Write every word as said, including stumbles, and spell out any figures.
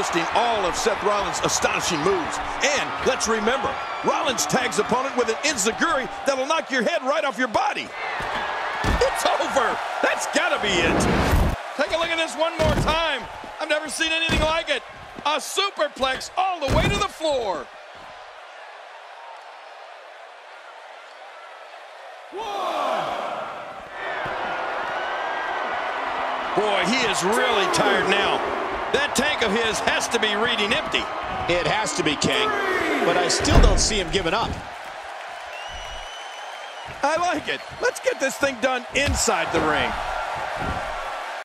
listing all of Seth Rollins' astonishing moves. And let's remember, Rollins tags opponent with an enziguri that'll knock your head right off your body. It's over. That's gotta be it. Take a look at this one more time. I've never seen anything like it. A superplex all the way to the floor. Boy, he is really tired now. That tank of his has to be reading empty. It has to be, King, but I still don't see him giving up. I like it. Let's get this thing done inside the ring.